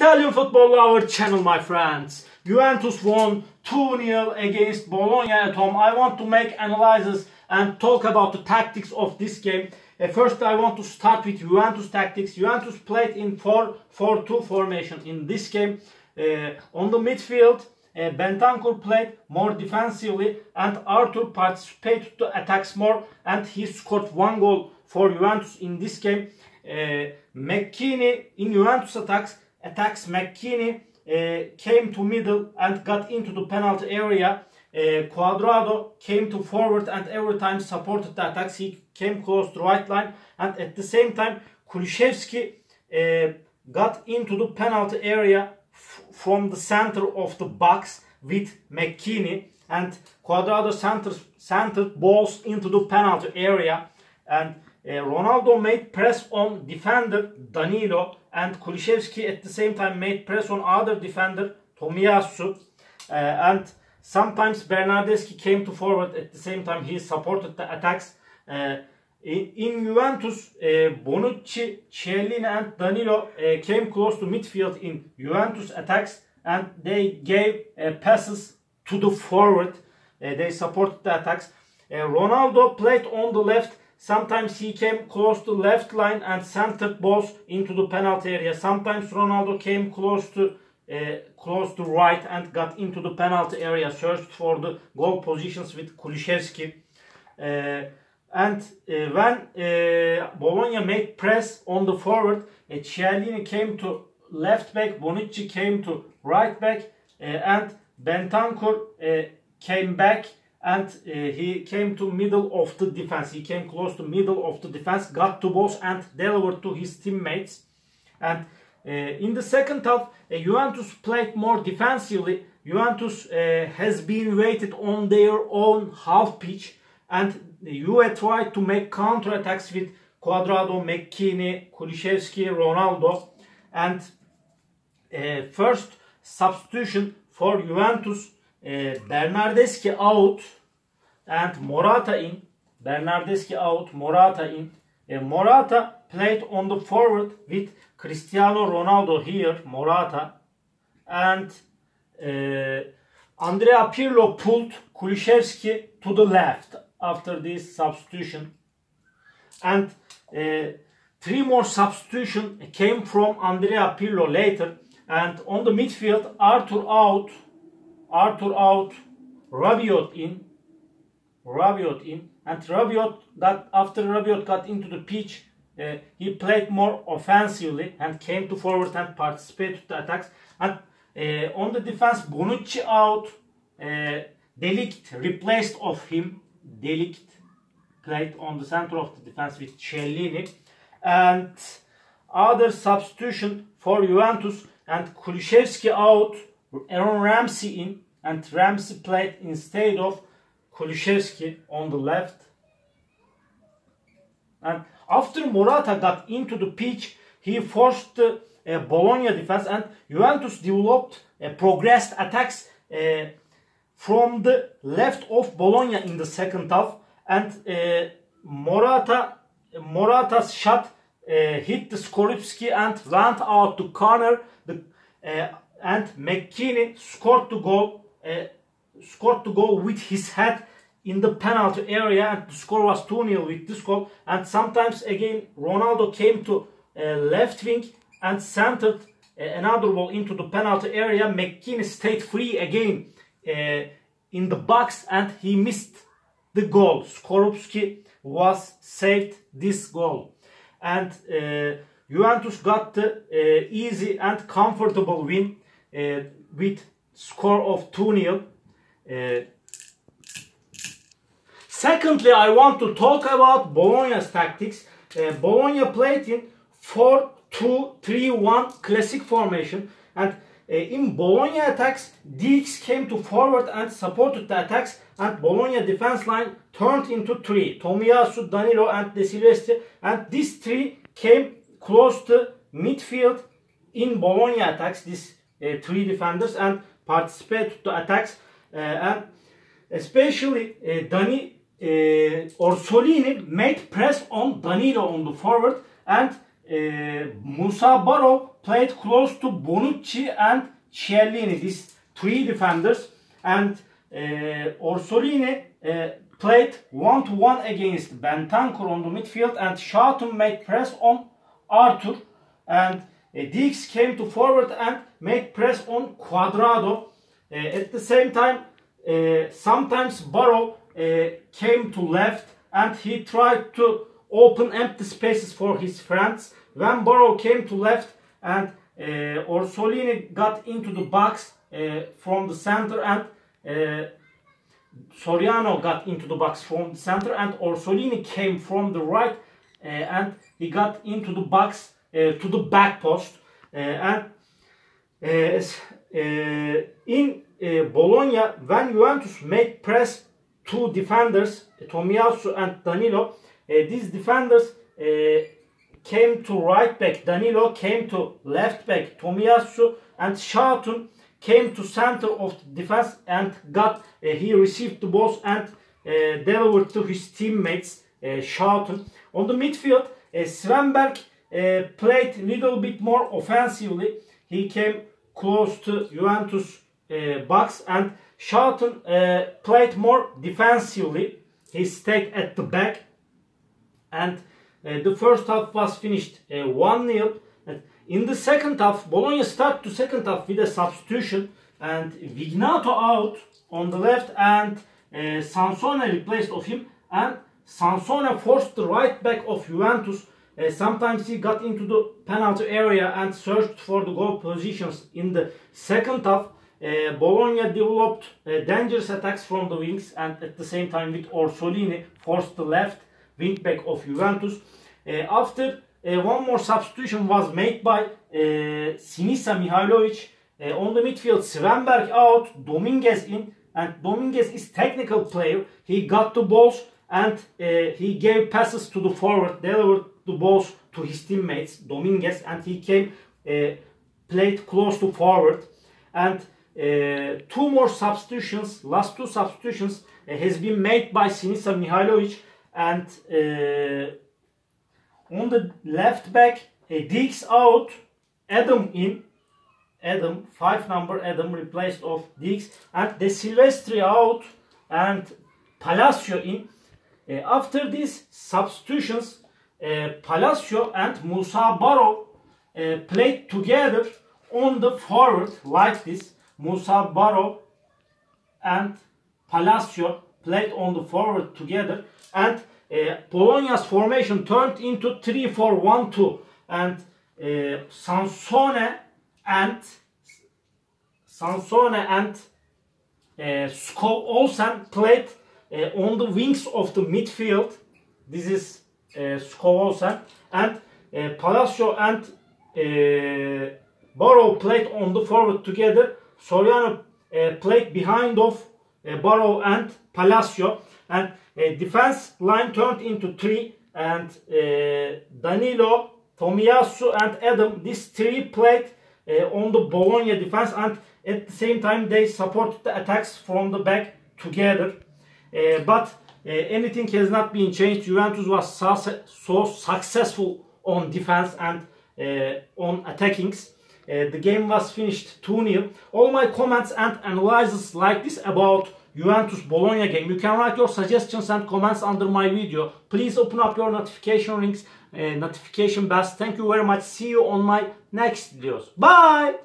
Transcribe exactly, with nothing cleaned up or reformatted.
Italian football lover channel, my friends. Juventus won two nil against Bologna at home. I want to make analysis and talk about the tactics of this game. Uh, first, I want to start with Juventus tactics. Juventus played in four four two formation in this game. Uh, on the midfield, uh, Bentancur played more defensively and Arthur participated to attacks more, and he scored one goal for Juventus in this game. Uh, McKennie in Juventus attacks attacks McKennie uh, came to middle and got into the penalty area. Uh, Cuadrado came to forward and every time supported the attacks. He came close to right line, and at the same time Kulusevski uh, got into the penalty area from the center of the box with McKennie, and Cuadrado centers, centered balls into the penalty area, and uh, Ronaldo made press on defender Danilo, and Kulusevski at the same time made press on other defender Tomiyasu, uh, and sometimes Bernardeschi came to forward at the same time. He supported the attacks. Uh, in, in Juventus, uh, Bonucci, Chiellini and Danilo uh, came close to midfield in Juventus attacks, and they gave uh, passes to the forward. Uh, they supported the attacks. Uh, Ronaldo played on the left. Sometimes he came close to left line and centered balls into the penalty area. Sometimes Ronaldo came close to Uh, close to right and got into the penalty area, searched for the goal positions with Kulusevski. Uh, and uh, when uh, Bologna made press on the forward, uh, Chiellini came to left back, Bonucci came to right back, uh, and Bentancur uh, came back, and uh, he came to middle of the defense. He came close to middle of the defense, got two balls and delivered to his teammates. And Uh, in the second half, uh, Juventus played more defensively. Juventus uh, has been waited on their own half pitch, and Juve tried to make counter attacks with Cuadrado, McKennie, Kulusevski, Ronaldo. And uh, first substitution for Juventus, uh, Bernardeschi out and Morata in. Bernardeschi out, Morata in. Uh, Morata played on the forward with Cristiano Ronaldo here, Morata, and uh, Andrea Pirlo pulled Kulusevski to the left after this substitution. And uh, three more substitutions came from Andrea Pirlo later. And on the midfield, Arthur out, Arthur out, Rabiot in, Rabiot in, and Rabiot got after Rabiot got into the pitch. Uh, he played more offensively and came to forward and participated to the attacks. And uh, on the defense, Bonucci out, uh, De Ligt replaced of him. De Ligt played on the center of the defense with Chiellini. And other substitution for Juventus, and Kulusevski out, Aaron Ramsey in, and Ramsey played instead of Kulusevski on the left. And after Morata got into the pitch, he forced the uh, Bologna defense, and Juventus developed uh, progressed attacks uh, from the left of Bologna in the second half. And uh, Morata, Morata's shot uh, hit the Skorupski and went out to corner. The, uh, and McKennie scored the goal, uh, scored the goal with his head in the penalty area, and the score was two nil with this goal. And sometimes again Ronaldo came to uh, left wing and centered uh, another ball into the penalty area. McKennie stayed free again uh, in the box and he missed the goal. Skorupski was saved this goal. And uh, Juventus got the uh, easy and comfortable win uh, with score of two nil. Uh, Secondly, I want to talk about Bologna's tactics. Uh, Bologna played in four two three one classic formation, and uh, in Bologna attacks, Dix came to forward and supported the attacks, and Bologna defense line turned into three: Tomiyasu, Danilo and De Silvestri, and these three came close to midfield in Bologna attacks, these uh, three defenders, and participated to attacks, uh, and especially uh, Dani Uh, Orsolini made press on Danilo on the forward, and uh, Musa Barov played close to Bonucci and Chiellini, these three defenders, and uh, Orsolini uh, played one to one against Bentancur on the midfield, and Schouten made press on Arthur, and uh, Dix came to forward and made press on Cuadrado. Uh, at the same time, uh, sometimes Barrow uh, came to left and he tried to open empty spaces for his friends. When Barrow came to left and uh, Orsolini got into the box uh, from the center, and uh, Soriano got into the box from the center, and Orsolini came from the right uh, and he got into the box uh, to the back post. Uh, and uh, uh, in uh, Bologna, when Juventus made press two defenders, Tomiyasu and Danilo, uh, these defenders uh, came to right back, Danilo came to left back, Tomiyasu, and Schouten came to center of the defense and got uh, he received the balls and uh, delivered to his teammates, uh, Schouten. On the midfield, uh, Svenberg uh, played a little bit more offensively. He came close to Juventus uh, box, and Schouten uh, played more defensively. He stayed at the back, and uh, the first half was finished uh, one nil. In the second half, Bologna started the second half with a substitution, and Vignato out on the left, and uh, Sansone replaced of him, and Sansone forced the right back of Juventus. Uh, sometimes he got into the penalty area and searched for the goal positions. In the second half, uh, Bologna developed uh, dangerous attacks from the wings, and at the same time with Orsolini forced the left wing back of Juventus. Uh, after uh, one more substitution was made by uh, Sinisa Mihailovic. Uh, on the midfield, Svenberg out, Dominguez in, and Dominguez is technical player. He got the balls and uh, he gave passes to the forward, delivered the balls to his teammates, Dominguez, and he came, uh, played close to forward. And uh, two more substitutions, last two substitutions uh, has been made by Sinisa Mihailovic, and uh, on the left back, uh, Dix out, Adam in, Adam, five number Adam replaced of Dix, and De Silvestri out and Palacio in. Uh, after these substitutions, uh, Palacio and Musa Barrow uh, played together on the forward like this. Musa Barrow and Palacio played on the forward together, and uh, Bologna's formation turned into three four one two, and uh, Sansone and Sansone and uh, Skov Olsen played uh, on the wings of the midfield. This is uh, Skov Olsen, and uh, Palacio and uh, Barrow played on the forward together. Soriano uh, played behind of uh, Barrow and Palacio, and uh, defense line turned into three, and uh, Danilo, Tomiyasu and Adam, these three played uh, on the Bologna defense, and at the same time they supported the attacks from the back together. Uh, but uh, anything has not been changed. Juventus was so, so successful on defense and uh, on attackings. Uh, the game was finished two nil. All my comments and analyses like this about Juventus Bologna game, you can write your suggestions and comments under my video. Please open up your notification rings, uh, notification bells. Thank you very much. See you on my next videos. Bye!